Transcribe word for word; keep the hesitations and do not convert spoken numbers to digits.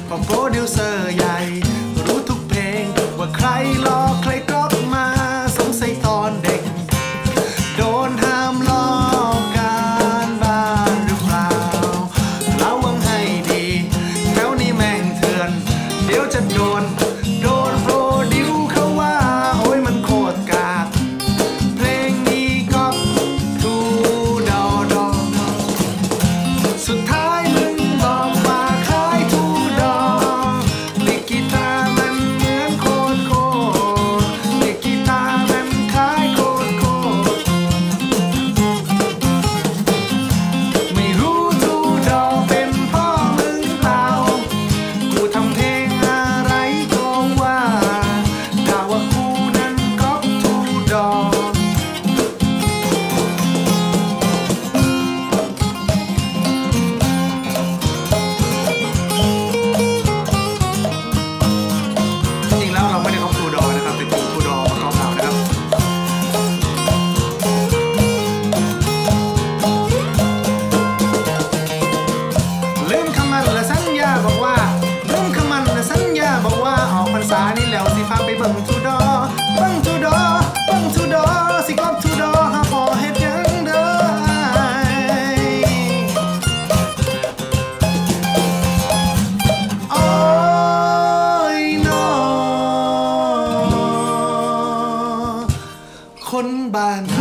เพราะโปรดิวเซอร์ใหญ่รู้ทุกเพลงว่าใครหลอกใครก๊อปมาสงสัยตอนเด็กโดนห้ามลอกการบ้านหรือเปล่าระวังให้ดีแถวนี้แม่งเถื่อนเดี๋ยวจะโดนโดนโปรดิวเขาว่าโอ้ยมันโคตรกากเพลงนี้ก๊อปทูดอดอสุดท้ายมึงบอกว่าขายทูดอลิกกีตาร์มันเหมือนโคตรโคตรลิกกีตาร์มันขายโคตรโคตรไม่รู้ทูดอเป็นพ่อมึงเปล่ากูทำเพลงอะไรก็ว่าด่าว่ากูนั้นก๊อปทูดอจริงแล้วเราไม่ได้ก๊อปทูดอนะครับแต่ทูดอมาก๊อปเรานะครับลืมคำมันและสัญญาบอกว่าลืมคำมันและสัญญาบอกว่าออกพรรษานี่แล้วสิพาไปเบิ่งทูดอเบิ่งทูดอเบิ่งทูดอสิก๊อปทูดอหาพอเฮ็ดหยังเด้อโอ้ยน้อคนบ้าน